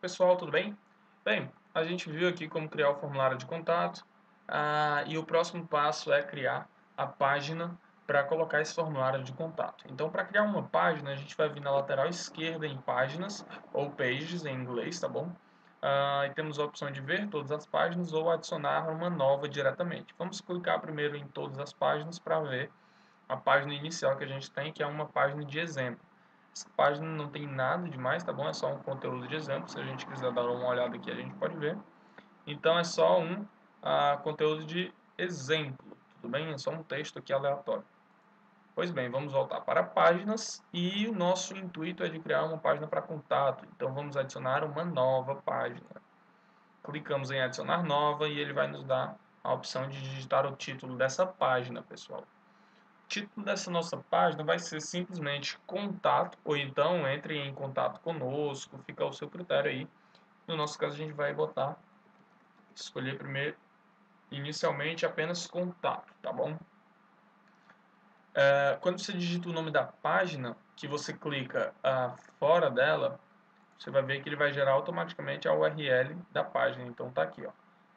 Pessoal, tudo bem? Bem, a gente viu aqui como criar o formulário de contato, e o próximo passo é criar a página para colocar esse formulário de contato. Então, para criar uma página, a gente vai vir na lateral esquerda em páginas, ou pages em inglês, tá bom? E temos a opção de ver todas as páginas ou adicionar uma nova diretamente. Vamos clicar primeiro em todas as páginas para ver a página inicial que a gente tem, que é uma página de exemplo. Essa página não tem nada demais, tá bom? É só um conteúdo de exemplo. Se a gente quiser dar uma olhada aqui, a gente pode ver. Então é só um conteúdo de exemplo, tudo bem? É só um texto aqui aleatório. Pois bem, vamos voltar para páginas e o nosso intuito é de criar uma página para contato. Então vamos adicionar uma nova página. Clicamos em adicionar nova e ele vai nos dar a opção de digitar o título dessa página, pessoal. O título dessa nossa página vai ser simplesmente contato, ou então entre em contato conosco, fica ao seu critério aí. No nosso caso a gente vai escolher primeiro, inicialmente apenas contato, tá bom? Quando você digita o nome da página, que você clica fora dela, você vai ver que ele vai gerar automaticamente a URL da página. Então tá aqui, ó,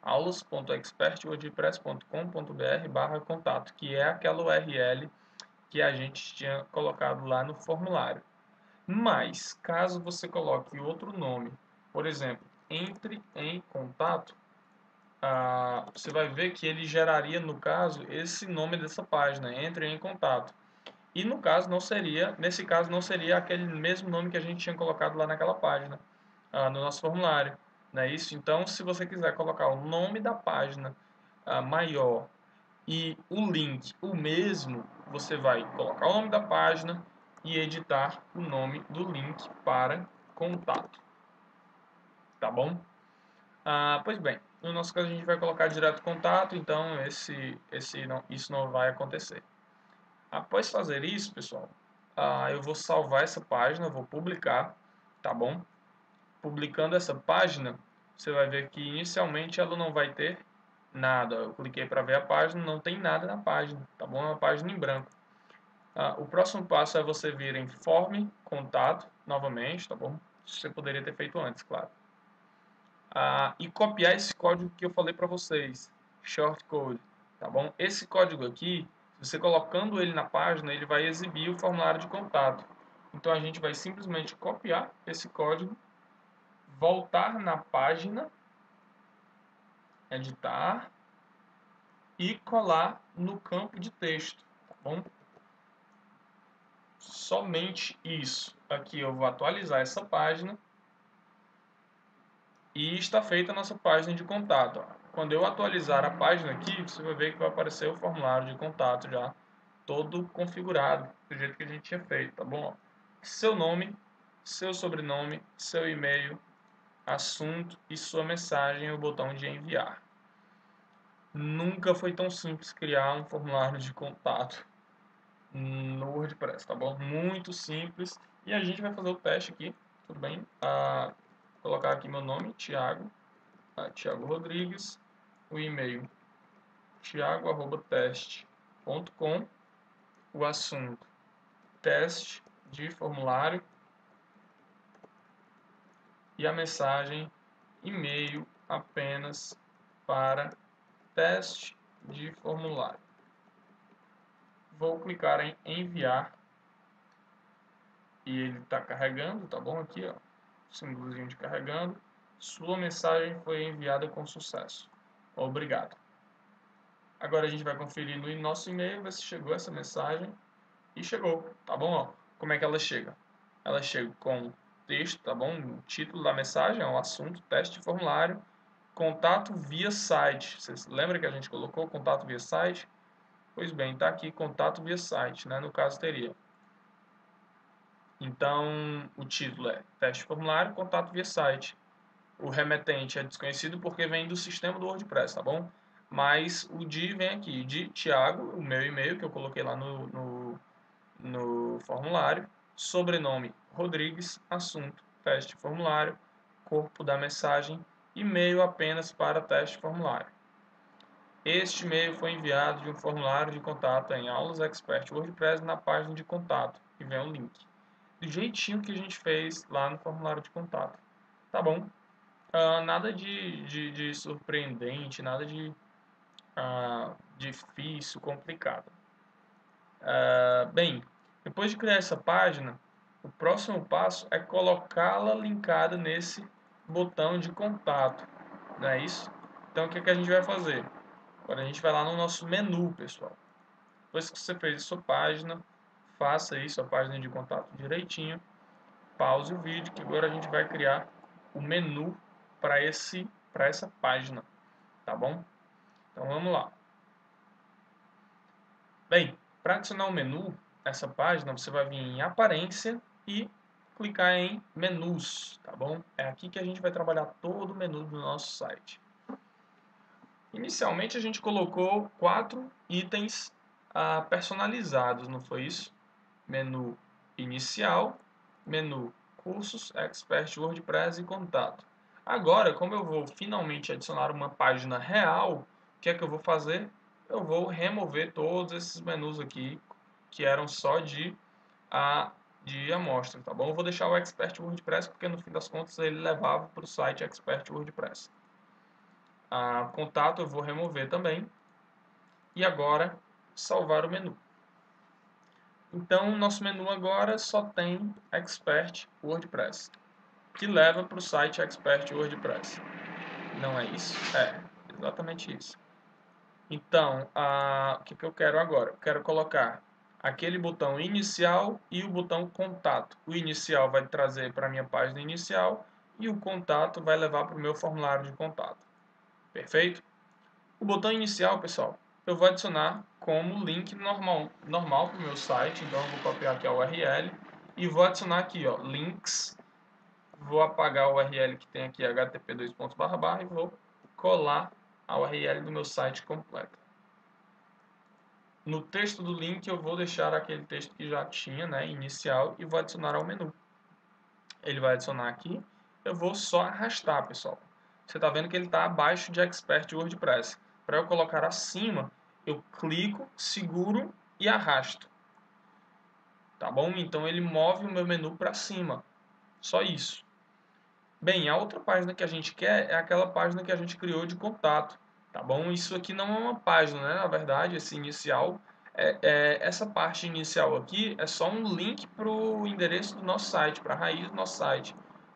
aulas.expertwordpress.com.br/contato, que é aquela URL que a gente tinha colocado lá no formulário. Mas, caso você coloque outro nome, por exemplo, entre em contato, você vai ver que ele geraria, no caso, esse nome dessa página, entre em contato. E no caso não seria, nesse caso não seria aquele mesmo nome que a gente tinha colocado lá naquela página, no nosso formulário, não é isso? Então, se você quiser colocar o nome da página maior e o link o mesmo, você vai colocar o nome da página e editar o nome do link para contato, tá bom? Pois bem, no nosso caso a gente vai colocar direto contato, então isso não vai acontecer. Após fazer isso, pessoal, eu vou salvar essa página, vou publicar, tá bom? Publicando essa página, você vai ver que inicialmente ela não vai ter nada. Eu cliquei para ver a página, não tem nada na página, tá bom? É uma página em branco. O próximo passo é você vir em Form Contato, novamente, tá bom? Você poderia ter feito antes, claro. E copiar esse código que eu falei para vocês, shortcode, tá bom? Esse código aqui, você colocando ele na página, ele vai exibir o formulário de contato. Então a gente vai simplesmente copiar esse código, voltar na página, editar e colar no campo de texto, tá bom? Somente isso. Aqui eu vou atualizar essa página e está feita a nossa página de contato. Quando eu atualizar a página aqui, você vai ver que vai aparecer o formulário de contato já todo configurado, do jeito que a gente tinha feito, tá bom? Seu nome, seu sobrenome, seu e-mail, assunto e sua mensagem, o botão de enviar. Nunca foi tão simples criar um formulário de contato no WordPress, tá bom? Muito simples. E a gente vai fazer o teste aqui, tudo bem? Colocar aqui meu nome, Thiago, Thiago Rodrigues, o e-mail thiago@teste.com, o assunto teste de formulário e a mensagem e-mail apenas para teste de formulário. Vou clicar em enviar e ele está carregando, tá bom? Aqui, ó, símbolozinho de carregando. Sua mensagem foi enviada com sucesso. Obrigado. Agora a gente vai conferir no nosso e-mail, ver se chegou essa mensagem. E chegou, tá bom? Ó, como é que ela chega? Ela chega com texto, tá bom? O título da mensagem é o assunto, teste de formulário, contato via site. Vocês lembram que a gente colocou contato via site? Pois bem, tá aqui contato via site, né? No caso teria. Então, o título é teste de formulário, contato via site. O remetente é desconhecido porque vem do sistema do WordPress, tá bom? Mas o de vem aqui, de Thiago, o meu e-mail que eu coloquei lá no formulário, sobrenome Rodrigues, assunto teste de formulário, corpo da mensagem, e-mail apenas para teste de formulário. Este e-mail foi enviado de um formulário de contato em Aulas Expert WordPress na página de contato, e vem o link. Do jeitinho que a gente fez lá no formulário de contato. Tá bom? Nada de surpreendente, nada de difícil, complicado. Bem, depois de criar essa página, o próximo passo é colocá-la linkada nesse botão de contato, não é isso? Então, o que que a gente vai fazer? Agora a gente vai lá no nosso menu, pessoal. Depois que você fez a sua página, faça aí sua página de contato direitinho, pause o vídeo, que agora a gente vai criar o menu para essa página, tá bom? Então vamos lá. Bem, para adicionar o menu, essa página, você vai vir em aparência e clicar em menus, tá bom? É aqui que a gente vai trabalhar todo o menu do nosso site. Inicialmente a gente colocou 4 itens personalizados, não foi isso? Menu inicial, menu cursos, expert WordPress e contato. Agora, como eu vou finalmente adicionar uma página real, o que é que eu vou fazer? Eu vou remover todos esses menus aqui que eram só de amostra, tá bom? Eu vou deixar o expert WordPress porque no fim das contas ele levava para o site expert WordPress. Contato eu vou remover também. E agora salvar o menu. Então, nosso menu agora só tem Expert WordPress, que leva para o site Expert WordPress. Não é isso? É, exatamente isso. Então, o que eu quero agora? Eu quero colocar aquele botão inicial e o botão contato. O inicial vai trazer para a minha página inicial e o contato vai levar para o meu formulário de contato. Perfeito? O botão inicial, pessoal, eu vou adicionar como link normal para o meu site. Então, eu vou copiar aqui a URL e vou adicionar aqui, ó, links. Vou apagar a URL que tem aqui, http:// e vou colar a URL do meu site completo. No texto do link, eu vou deixar aquele texto que já tinha, né, inicial, e vou adicionar ao menu. Ele vai adicionar aqui. Eu vou só arrastar, pessoal. Você está vendo que ele está abaixo de Expert WordPress. Para eu colocar acima, eu clico, seguro e arrasto. Tá bom? Então ele move o meu menu para cima. Só isso. Bem, a outra página que a gente quer é aquela página que a gente criou de contato. Tá bom? Isso aqui não é uma página, né? Na verdade, esse inicial, essa parte inicial aqui é só um link para o endereço do nosso site, para a raiz do nosso site.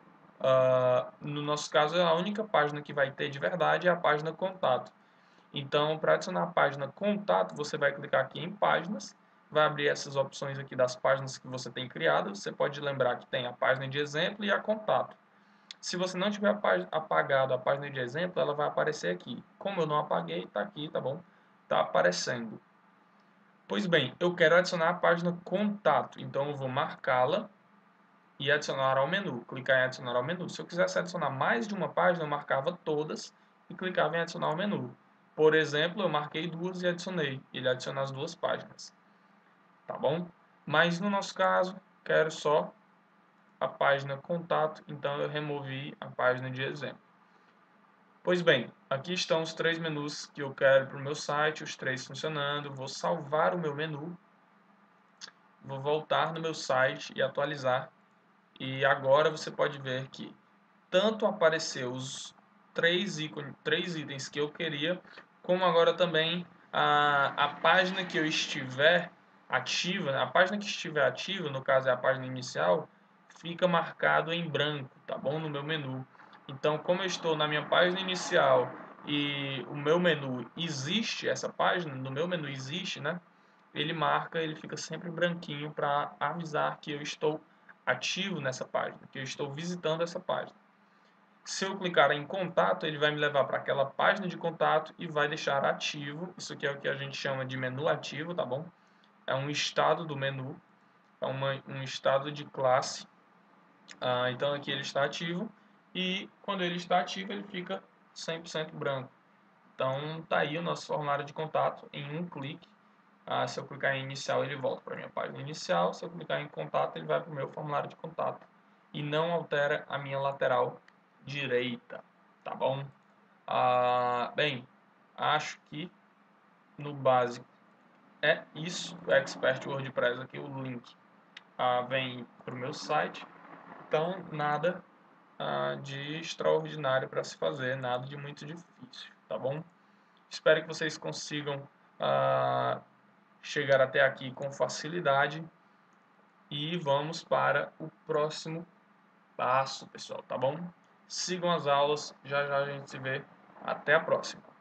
No nosso caso, a única página que vai ter de verdade é a página contato. Então, para adicionar a página contato, você vai clicar aqui em páginas, vai abrir essas opções aqui das páginas que você tem criado. Você pode lembrar que tem a página de exemplo e a contato. Se você não tiver apagado a página de exemplo, ela vai aparecer aqui. Como eu não apaguei, está aqui, tá bom? Está aparecendo. Pois bem, eu quero adicionar a página contato, então eu vou marcá-la e adicionar ao menu. Clicar em adicionar ao menu. Se eu quisesse adicionar mais de uma página, eu marcava todas e clicava em adicionar ao menu. Por exemplo, eu marquei duas e adicionei. Ele adiciona as duas páginas. Tá bom? Mas no nosso caso, quero só a página contato, então eu removi a página de exemplo. Pois bem, aqui estão os 3 menus que eu quero para o meu site, os 3 funcionando. Vou salvar o meu menu, vou voltar no meu site e atualizar. E agora você pode ver que tanto apareceu os 3 itens que eu queria, como agora também a página que eu estiver ativa, a página que estiver ativa, no caso é a página inicial, fica marcado em branco, tá bom? No meu menu. Então, como eu estou na minha página inicial e o meu menu existe, essa página, no meu menu existe, né? Ele marca, ele fica sempre branquinho para avisar que eu estou ativo nessa página, que eu estou visitando essa página. Se eu clicar em contato, ele vai me levar para aquela página de contato e vai deixar ativo. Isso aqui é o que a gente chama de menu ativo, tá bom? É um estado do menu, é um estado de classe. Então aqui ele está ativo e quando ele está ativo ele fica 100% branco. Então tá aí o nosso formulário de contato em um clique. Se eu clicar em inicial ele volta para a minha página inicial, se eu clicar em contato ele vai para o meu formulário de contato e não altera a minha lateral direita, tá bom? Bem, acho que no básico é isso. O Expert WordPress aqui, o link vem para o meu site, então nada de extraordinário para se fazer, nada de muito difícil, tá bom? Espero que vocês consigam chegar até aqui com facilidade e vamos para o próximo passo, pessoal, tá bom? Sigam as aulas, já já a gente se vê. Até a próxima.